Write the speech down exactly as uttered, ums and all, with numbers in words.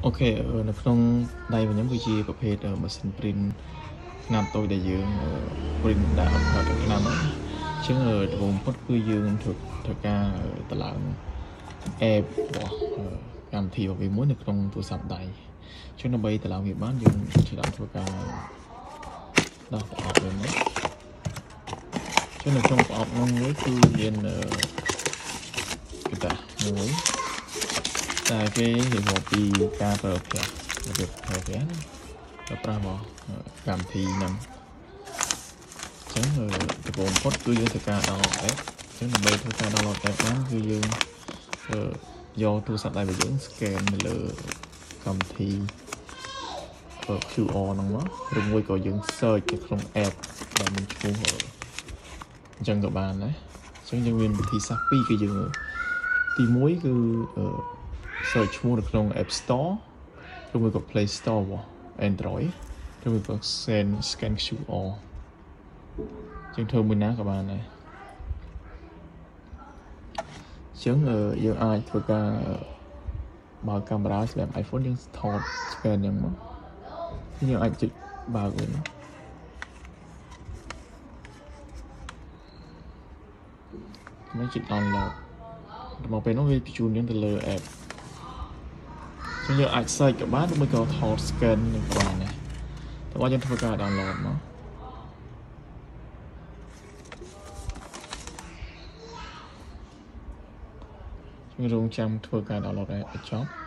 អូខេនៅក្នុងដៃរបស់ខ្ញុំគឺជាប្រភេទម៉ាស៊ីន print ឆ្នាំតូចដែលយើង print ដាក់អត់ផាត់ឆ្នាំហ្នឹងអញ្ចឹងដំបូងបំផុតគឺយើងធ្វើធ្វើការតម្លើង app របស់កម្មវិធីរបស់វាមួយនៅក្នុងទូរស័ព្ទដៃអញ្ចឹងដើម្បីតម្លើងវាបានយើងឆ្លងធ្វើការដោះប្រអប់វាមកអញ្ចឹងនៅក្នុងប្រអប់នោះមួយគឺមានកតាមួយតែគេនិយាយពីការប្រើប្រាស់របៀបប្រើប្រាស់ប្រើប្រាស់មកកម្មវិធីហ្នឹងអញ្ចឹងដំបូងបំផុតគឺយើងធ្វើការ download app អញ្ចឹងដើម្បីធ្វើការ download app បានគឺយើងយកទូរស័ព្ទដៃរបស់យើង scan នៅលើកម្មវិធី Q R ហ្នឹងមកឬមួយក៏យើង search នៅក្នុង app ដែលមានឈ្មោះអញ្ចឹងក៏បានដែរអញ្ចឹងយើងមានវិធីសាស្ត្រពីរគឺយើងទីមួយគឺ search ឈ្មោះនៅក្នុង App Store ឬមួយក៏ Play Store របស់ Android ឬមួយក៏ scan scan Q R ជាងធ្វើមួយណាក៏បានដែរជាងយើងអាចធ្វើការបើកកាមេរ៉ាសម្រាប់ iPhone យើងថត scan យ៉ាងមកយើងអាចចុចបើកវិញមកចុច download មកពេលនោះវាបញ្ជូនយើងទៅលើ app ចឹងយើងអាច search ក៏បានឬមួយក៏ថត scan នឹងក៏បានដែរតែបើយើងធ្វើការ download មកយើងរងចាំធ្វើការ download ឲ្យចប់